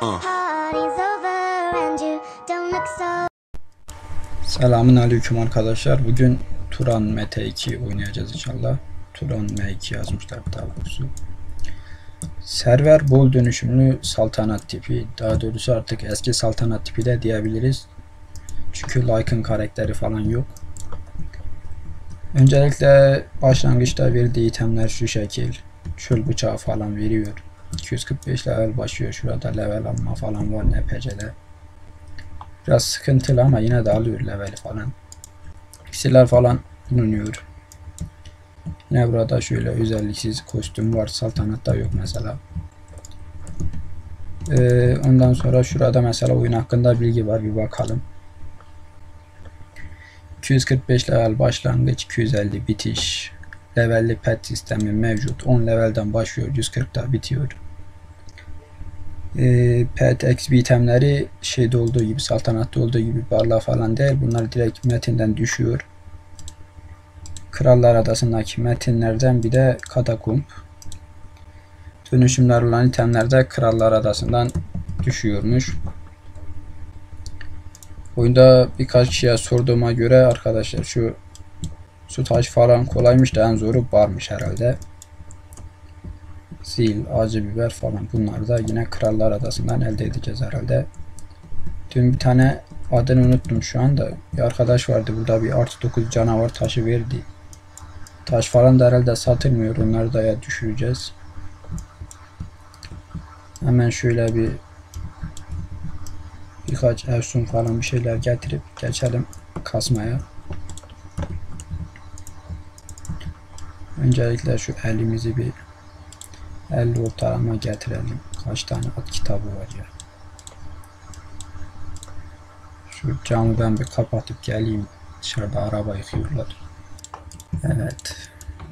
Selamun aleyküm arkadaşlar. Bugün Turan MT2 oynayacağız inşallah. Turan M2 yazmışlar daha doğrusu. Server bol dönüşümlü saltanat tipi. Daha doğrusu artık eski saltanat tipi de diyebiliriz. Çünkü Like'ın karakteri falan yok. Öncelikle başlangıçta verdiği itemler şu şekil. Çöl bıçağı falan veriyor. 245 level başlıyor. Şurada level alma falan var NPC'de. Biraz sıkıntılı ama yine de alıyor leveli falan. İksirler falan bulunuyor. Yine burada şöyle özelliksiz kostüm var. Saltanatta yok mesela. Ondan sonra şurada mesela oyun hakkında bilgi var. Bir bakalım. 245 level başlangıç, 250 bitiş. Levelli pet sistemi mevcut. 10 levelden başlıyor. 140'da bitiyor. Pet XP itemleri şeyde olduğu gibi, saltanatta olduğu gibi barla falan değil. Bunlar direkt metinden düşüyor. Krallar Adası'ndaki metinlerden bir de katakumb. Dönüşümler olan itemler de Krallar Adası'ndan düşüyormuş. Oyunda birkaç kişiye sorduğuma göre arkadaşlar şu taş falan kolaymış da en zoru barmış herhalde. Zil, acı biber falan bunlar da yine Krallar Adası'ndan elde edeceğiz herhalde. Dün bir tane adını unuttum şu anda. Bir arkadaş vardı burada, bir artı 9 canavar taşı verdi. Taş falan da herhalde satılmıyor. Onları da ya düşüreceğiz. Hemen şöyle birkaç efsun falan bir şeyler getirip geçelim kasmaya. Öncelikle şu elimizi bir 50 ortalama getirelim. Kaç tane at kitabı var ya. Şu camı ben bir kapatıp geleyim. Dışarıda araba yıkıyorlar. Evet.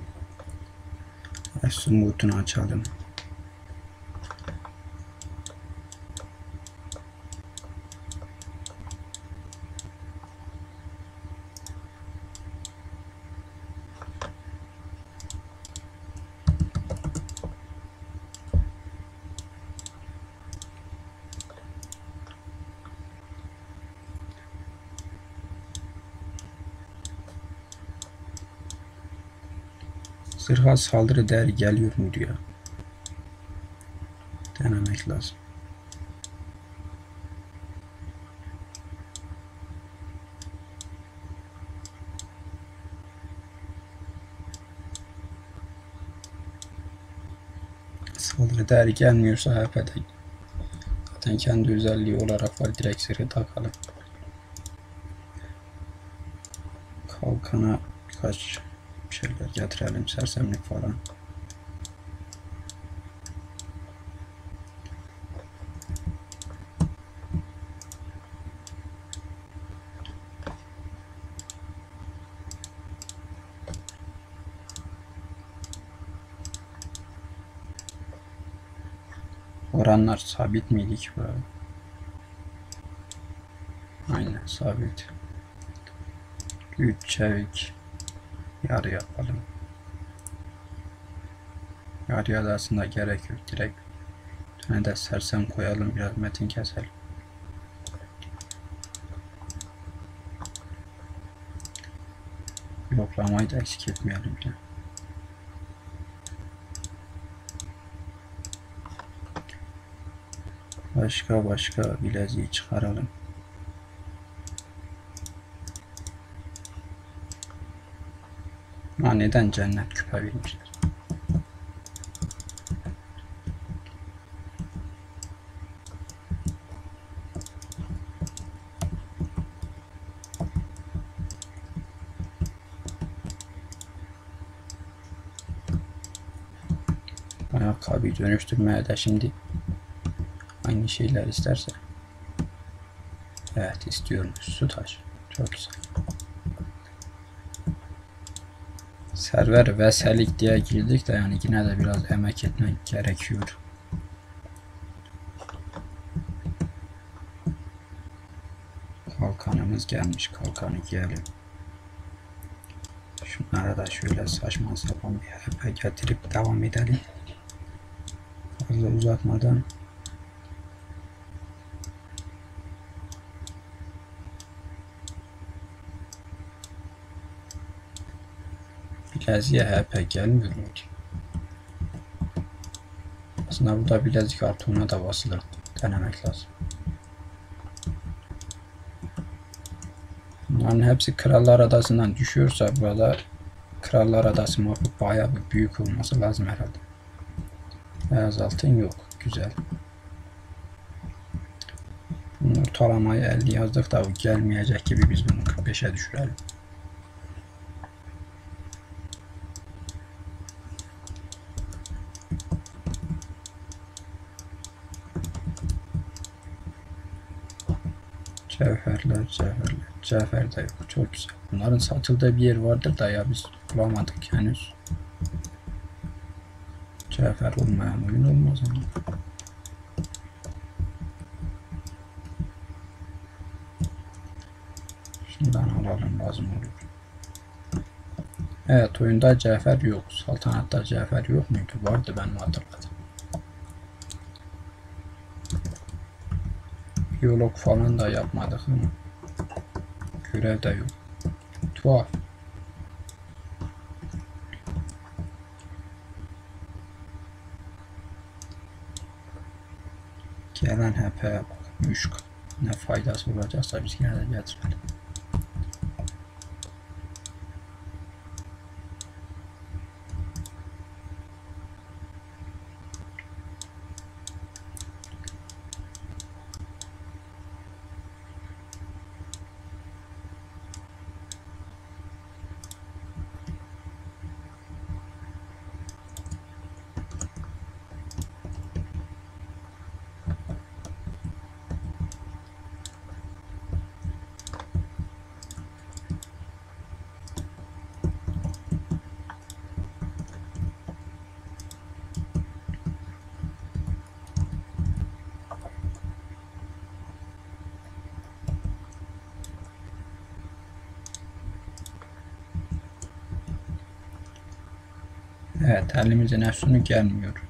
Efsun butunu açalım. Zırha saldırı değeri geliyor mu diyor. Denemek lazım. Saldırı değeri gelmiyorsa HP'de zaten kendi özelliği olarak var. Direkt zırhı takalım. Kalkana birkaç şeyler getirelim. Sersemlik falan. Oranlar sabit miydi ki burada? Aynen sabit. 3 çevik. Yarı yapalım. Yarıya da aslında gerek yok. Direkt tane de sersem koyalım. Biraz metin keselim. Yoklamayı da eksik etmeyelim ya. Başka bileziği çıkaralım. Ama neden cennet küpe vermişler? Ayakkabıyı dönüştürmeye de şimdi aynı şeyler isterse. Evet istiyorum. Su taş. Çok güzel. Server veselik diye girdik de yani yine de biraz emek etmek gerekiyor. Kalkanımız gelmiş. Kalkanı giyelim. Şunlara da şöyle saçma sapan bir HP getirip devam edelim. Fazla uzatmadan. Bileziğe HP gelmiyor mu? Aslında burada bilezik artı ona da basılır. Denemek lazım. Bunların hepsi Krallar Adası'ndan düşüyorsa burada Krallar Adası mapı bayağı bir büyük olması lazım herhalde. Beyaz altın yok. Güzel. Bunun ortalamayı 50 yazdık da o gelmeyecek gibi biz bunu 45'e düşürelim. Cevher de yok. Çok güzel. Bunların satıldığı bir yer vardır da ya biz bulamadık henüz. Cevher olmayan oyun olmaz ama. Şundan alalım, lazım olur. Evet, oyunda cevher yok. Saltanat'ta cevher yok muydu? Vardı, ben mi hatırladım. Biyolog falan da yapmadık ama görev de yok. Tuhaf. Gelen HP'ye bak. 3 ne faydası olacaksa biz yine de getirelim. Evet, elimizin efsunu gelmiyor.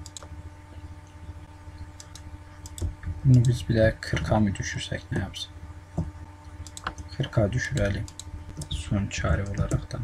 Bunu biz bile 40'a mı düşürsek ne yapsın? 40'a düşürelim. Son çare olaraktan.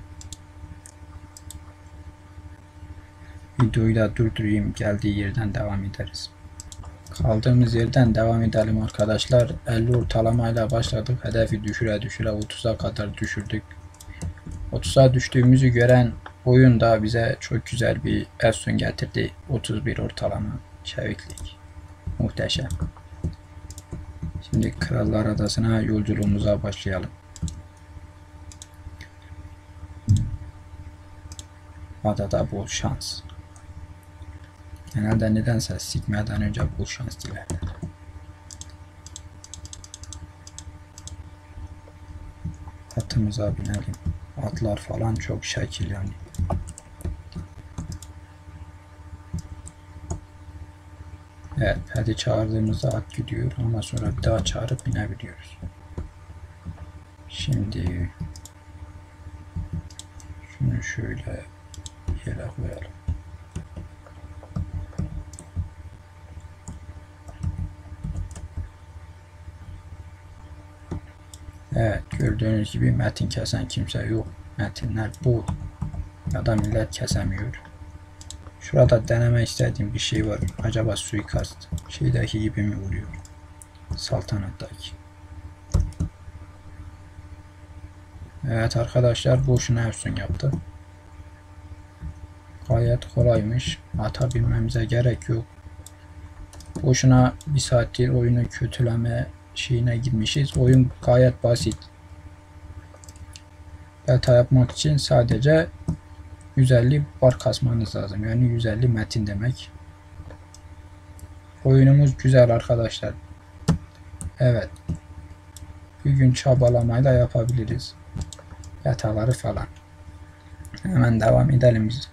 Videoyu da durdurayım. Geldiği yerden devam ederiz. Kaldığımız yerden devam edelim arkadaşlar. 50 ortalamayla başladık. Hedefi düşüre düşüre 30'a kadar düşürdük. 30'a düştüğümüzü gören oyun da bize çok güzel bir efsun getirdi. 31 ortalama çeviklik. Muhteşem. Şimdi Krallar Adası'na yolculuğumuza başlayalım. Adada bol şans. Genelde nedense sikmeden önce bol şans dilerler. Atımıza binelim. Atlar falan çok şekil yani. Evet, hadi çağırdığımızda at gidiyor ama sonra bir daha çağırıp binebiliyoruz. Şimdi şunu şöyle yere koyalım. Evet, gördüğünüz gibi metin kesen kimse yok. Metinler bu ya da millet kesemiyor. Şurada deneme istediğim bir şey var. Acaba suikast şeydeki gibi mi oluyor? Saltanat'taki. Evet arkadaşlar, boşuna efsun yaptı. Gayet kolaymış. Ata bilmemize gerek yok. Boşuna bir saattir oyunu kötüleme şeyine girmişiz. Oyun gayet basit. Beta yapmak için sadece 150 bar kasmanız lazım. Yani 150 metin demek. Oyunumuz güzel arkadaşlar. Evet. Bir gün çabalamayla yapabiliriz. Yataları falan. Hemen devam edelim biz.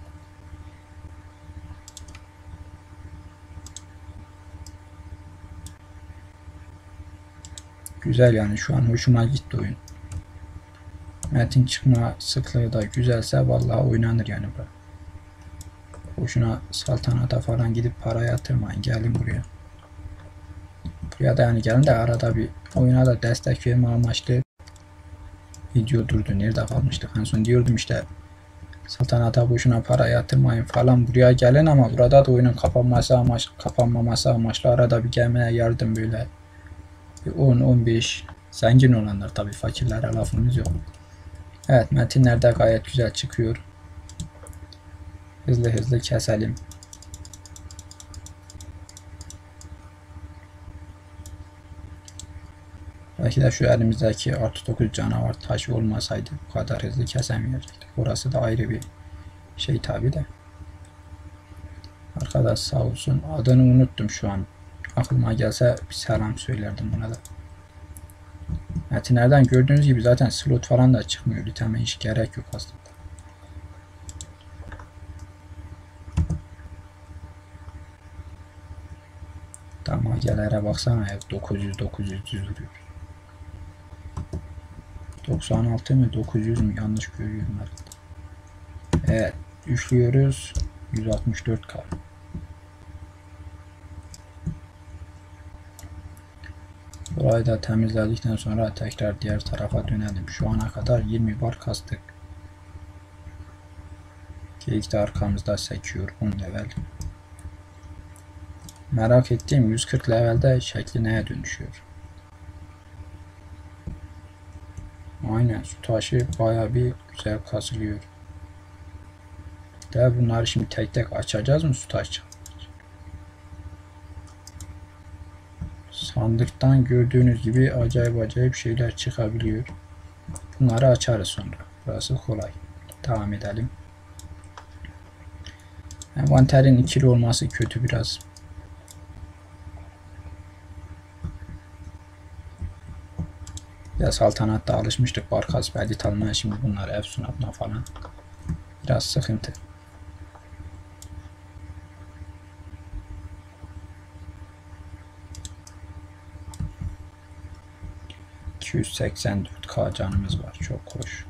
Güzel yani, şu an hoşuma gitti oyun. Metin çıkma sıklığı da güzelse vallahi oynanır yani bu. Boşuna saltanata falan gidip para yatırmayın. Gelin buraya. Buraya da yani gelin de arada bir oyuna da destek verme amaçlı video durdu. Nerede kalmıştık? En son diyordum işte Saltanata boşuna para yatırmayın falan, buraya gelin ama burada da oyunun kapanmaması amaçlı arada bir gelmeye yardım, böyle 10-15, zengin olanlar tabi, fakirlere lafımız yok. Evet, metinlerde gayet güzel çıkıyor. Hızlı hızlı keselim. Belki de şu elimizdeki artı 9 canavar taşı olmasaydı bu kadar hızlı kesemeyecektik. Orası da ayrı bir şey tabi de. Arkadaş sağ olsun, adını unuttum şu an. Aklıma gelse bir selam söylerdim buna da. Metinlerden gördüğünüz gibi zaten slot falan da çıkmıyor. İteme hiç gerek yok aslında. Damagelere baksana ya, 900 duruyor. 96 mı 900 mü, yanlış görüyorum herhalde. Evet, üçlüyoruz. 164k. Burayı da temizledikten sonra tekrar diğer tarafa dönelim. Şu ana kadar 20 bar kastık. Geyik de arkamızda sekiyor 10 level. Merak ettiğim 140 levelde şekli neye dönüşüyor? Aynen, su taşı baya bir güzel kasılıyor. De bunları şimdi tek tek açacağız mı su taşı? Sandıktan gördüğünüz gibi acayip şeyler çıkabiliyor. Bunları açarız sonra. Burası kolay. Devam edelim. Envanterin ikili olması kötü biraz. Ya saltanatta alışmıştık barkas belli almaya, şimdi bunlar efsunatına falan biraz sıkıntı. ...284k canımız var, çok hoş.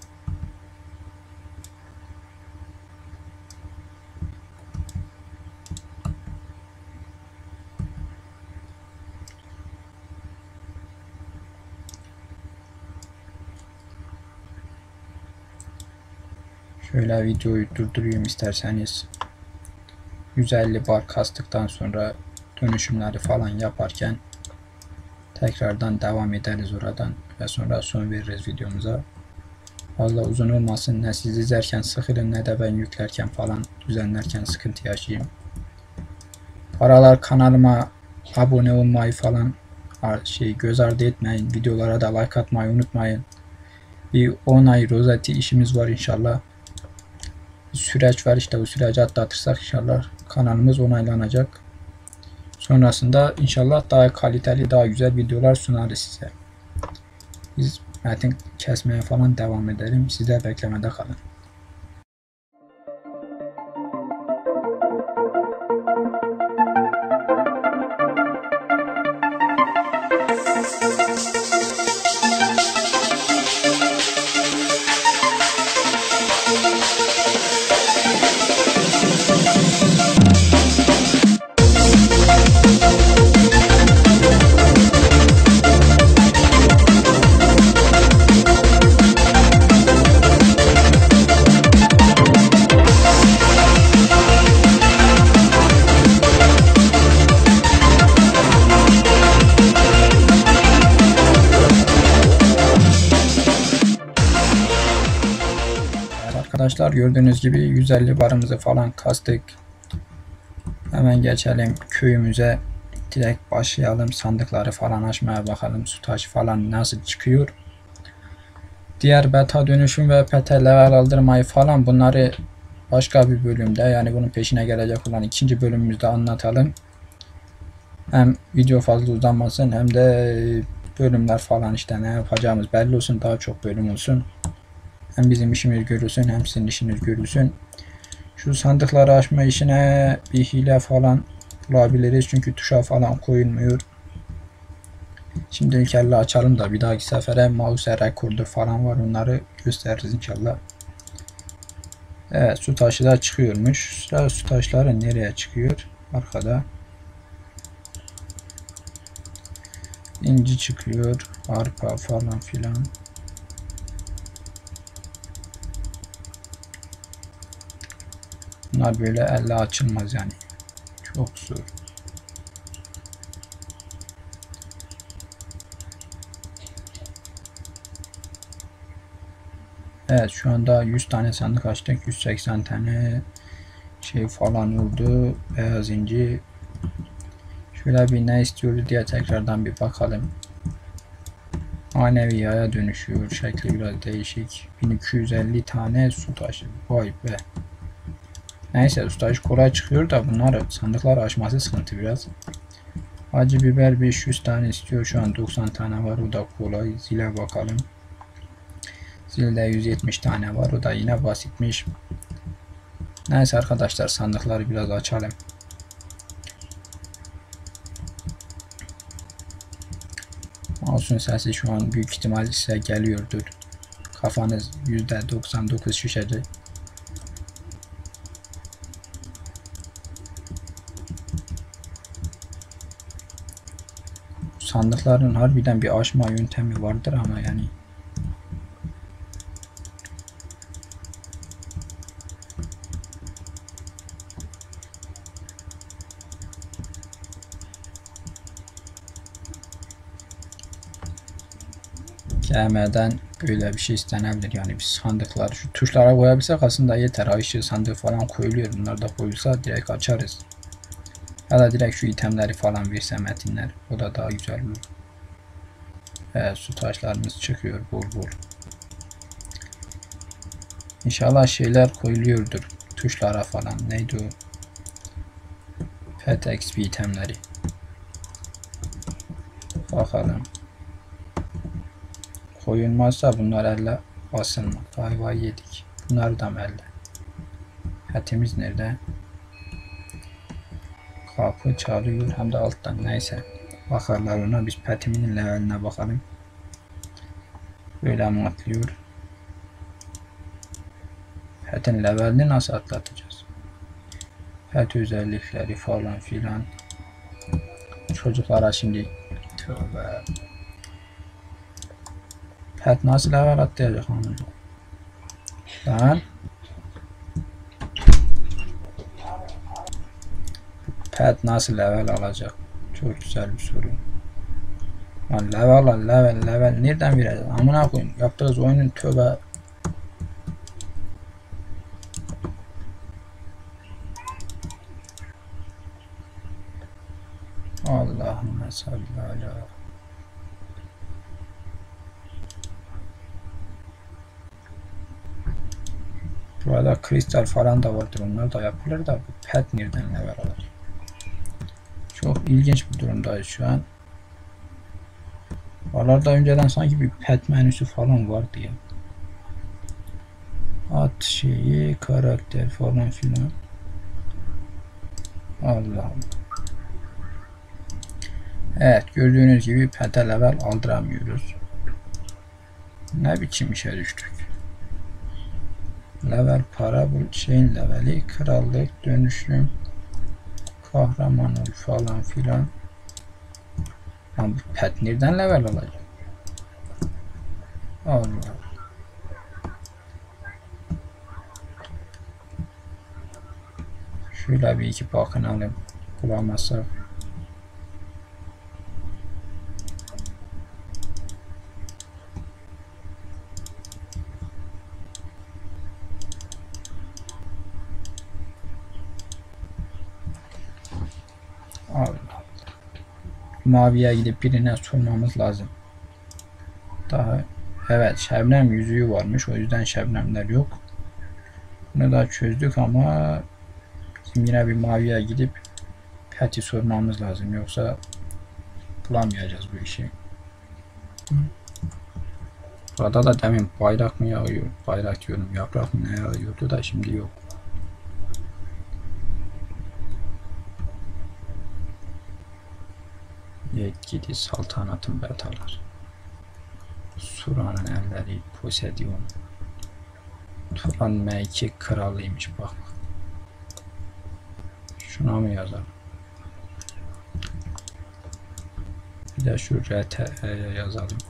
Şöyle videoyu durdurayım isterseniz. 150 bar kastıktan sonra dönüşümleri falan yaparken tekrardan devam ederiz oradan ve sonra son veririz videomuza. Fazla uzun olmasın, ne siz izlerken sıkılın ne de ben yüklerken falan düzenlerken sıkıntı yaşayayım. Paralar kanalıma abone olmayı falan göz ardı etmeyin. Videolara da like atmayı unutmayın. Bir 10 ay rozeti işimiz var inşallah. Bir süreç var, işte bu süreci atlatırsak inşallah kanalımız onaylanacak. Sonrasında inşallah daha kaliteli, daha güzel videolar sunarız size. Biz metin kesmeye falan devam edelim. Siz de beklemede kalın. Arkadaşlar gördüğünüz gibi 150 barımızı falan kastık. Hemen geçelim köyümüze. Direkt başlayalım. Sandıkları falan açmaya bakalım. Su taşı falan nasıl çıkıyor. Diğer beta dönüşüm ve PT level aldırmayı falan, bunları başka bir bölümde, yani bunun peşine gelecek olan ikinci bölümümüzde anlatalım. Hem video fazla uzanmasın hem de bölümler falan işte ne yapacağımız belli olsun. Daha çok bölüm olsun. Hem bizim işimiz görülsün hem sizin işiniz görülsün. Şu sandıkları açma işine bir hile falan bulabiliriz. Çünkü tuşa falan koyulmuyor. Şimdi ilk elle açalım da bir dahaki sefere mouse rekordu falan var. Onları gösteririz inşallah. Evet, su taşı da çıkıyormuş. Sıra su taşları nereye çıkıyor? Arkada. İnci çıkıyor. Arpa falan filan. Bunlar böyle elle açılmaz yani. Çok zor. Evet, şu anda 100 tane sandık açtık. 180 tane şey falan oldu. Beyaz inci. Şöyle bir ne istiyoruz diye tekrardan bir bakalım. Manevi yaya dönüşüyor. Şekli biraz değişik. 1250 tane su taşı. Vay be. Neyse, su taşı kolay çıkıyor da bunlar sandıklar açması sıkıntı biraz. Acı biber 500 tane istiyor. Şu an 90 tane var. O da kolay. Zile bakalım. Zilde 170 tane var. O da yine basitmiş. Neyse arkadaşlar, sandıkları biraz açalım. Mouse'un sesi şu an büyük ihtimal size geliyordur. Kafanız %99 şişecek. Sandıkların harbiden bir açma yöntemi vardır ama yani. KM'den böyle bir şey istenebilir yani. Biz sandıkları şu tuşlara koyabilsek aslında yeter. Ayışı sandığı falan koyuluyor. Bunlar da koyulsa direkt açarız. Ya da direkt şu itemleri falan verse metinler. O da daha güzel olur. Evet, su taşlarımız çıkıyor bol bol. İnşallah şeyler koyuluyordur. Tuşlara falan. Neydi o? Pet XP itemleri. Bakalım. Koyulmazsa bunlar elle basılma. Vay yedik. Bunları da mı elle? Petimiz nerede? Kapı çalıyor hem de alttan. Neyse. Bakarlar ona. Biz petimin leveline bakalım. Böyle mi atlıyor? Petin levelini nasıl atlatacağız? Pet özellikleri falan filan. Çocuklara şimdi tövbe. Pet nasıl level atlayacak onu? Lan. Pet nasıl level alacak? Çok güzel bir soru. Lan level nereden vereceğiz? Amına koyayım. Yaptığımız oyunun tövbe. Allahümme salli ala. Burada kristal falan da vardır. Onlar da yapılır da bu pet nereden level alır? Çok ilginç bir durumdayız şu an. Oralarda önceden sanki bir pet menüsü falan vardı ya. At şeyi, karakter falan filan. Allah. Evet, gördüğünüz gibi pet'e level aldıramıyoruz. Ne biçim işe düştük. Level para bu şeyin leveli, krallık, dönüşüm, kahraman ol falan filan. Ama bu pet nereden level alacak? Allah. Şöyle bir iki bakınalım. Bulamazsak. Allah. Maviye gidip birine sormamız lazım. Daha evet, Şebnem yüzüğü varmış. O yüzden Şebnemler yok. Bunu da çözdük ama bizim yine bir maviye gidip Pet'i sormamız lazım. Yoksa bulamayacağız bu işi. Burada da demin bayrak mı yağıyor? Bayrak diyorum. Yaprak mı ne yağıyordu da şimdi yok. Yetkili saltanatın betalar. Sura'nın elleri Poseidon. Turan M2 kralıymış bak. Şuna mı yazalım? Bir de şu RT'ye yazalım.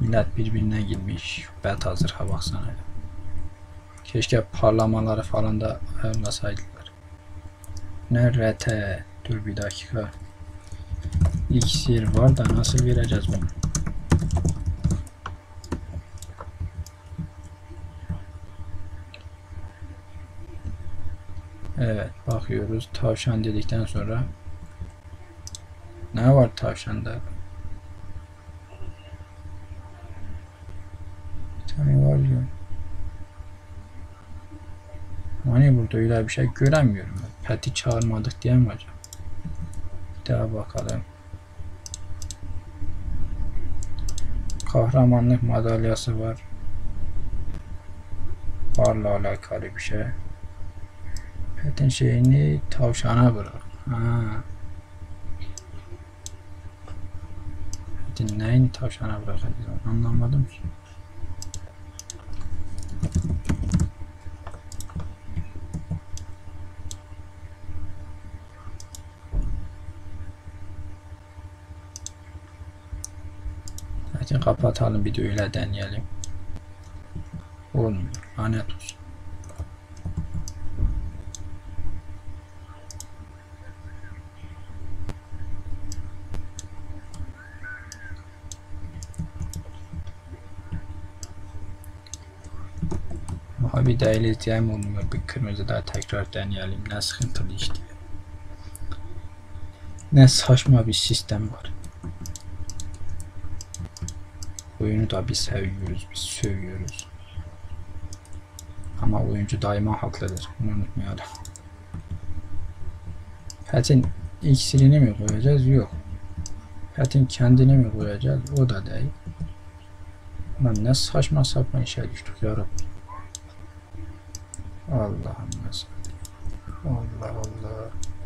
Millet birbirine girmiş. Bet hazır ha baksana. Keşke parlamaları falan da ayarlasaydılar. Nerede? Dur bir dakika. İksir var da nasıl vereceğiz bunu? Evet, bakıyoruz. Tavşan dedikten sonra ne var tavşanda? Bir tane var diyor. Hani burada öyle bir şey göremiyorum. Peti çağırmadık diye mi acaba? Bir daha bakalım. Kahramanlık madalyası var. Barla alakalı bir şey. Petin şeyini tavşana bırak. Ha. Petin neyini tavşana bırakacağız? Anlamadım ki. Hadi kapatalım, videoyla deneyelim. Olmuyor. Lanet olsun. Abi değerli izleyen olmuyor. Bir kırmızı daha tekrar deneyelim. Ne sıkıntılı işte. Ne saçma bir sistem var. Oyunu da biz seviyoruz, biz sövüyoruz. Ama oyuncu daima haklıdır. Bunu unutmayalım. Pet'in iksirini mi koyacağız? Yok. Pet'in kendini mi koyacağız? O da değil. Lan ne saçma sapan işe düştük yarabbim. Allah'ım nasıl? Allah Allah.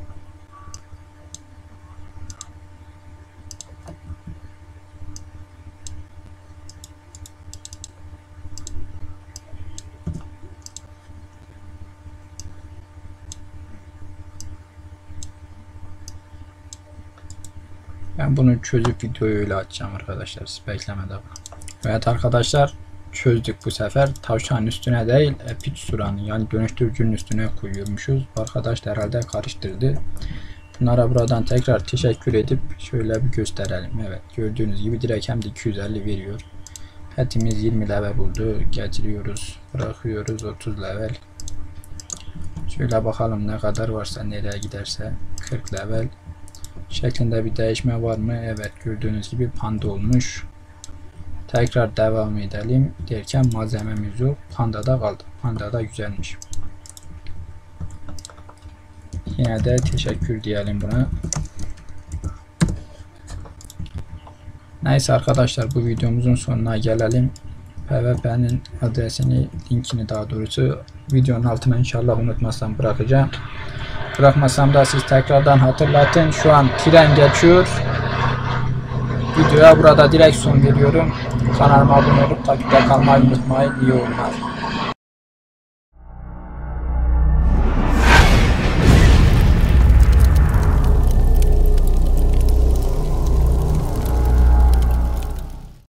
Ben bunu çözüp videoyu öyle açacağım arkadaşlar. Siz beklemede. Evet arkadaşlar, çözdük bu sefer. Tavşanın üstüne değil, Epic Sura'nın yani dönüştürücünün üstüne koyuyormuşuz. Arkadaş da herhalde karıştırdı. Bunlara buradan tekrar teşekkür edip şöyle bir gösterelim. Evet, gördüğünüz gibi direkt hem de 250 veriyor. Petimiz 20 level buldu. Getiriyoruz, bırakıyoruz 30 level. Şöyle bakalım ne kadar varsa, nereye giderse. 40 level şeklinde bir değişme var mı? Evet, gördüğünüz gibi panda olmuş. Tekrar devam edelim derken malzememiz yok. Panda da kaldı. Panda da güzelmiş. Yine de teşekkür diyelim buna. Neyse arkadaşlar, bu videomuzun sonuna gelelim. PvP'nin adresini, linkini daha doğrusu videonun altına inşallah unutmazsam bırakacağım. Bırakmasam da siz tekrardan hatırlatın. Şu an tren geçiyor. Videoya burada direkt son veriyorum. Kanalıma abone olup takipte kalmayı unutmayın. İyi oyunlar.